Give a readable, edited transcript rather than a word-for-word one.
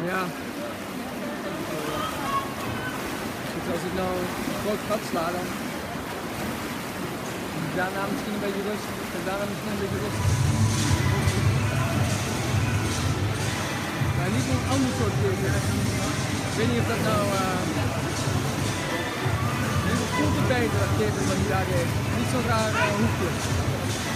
Ja. Dus als ik nou een groot gat sla, dan daarna misschien een beetje rustig. En daarna misschien een beetje rustig. Maar niet een ander soort keuken. Ik weet niet of dat nou... Het voelt het beter dat kip wat hij daar deed. Niet zo'n raar hoekje.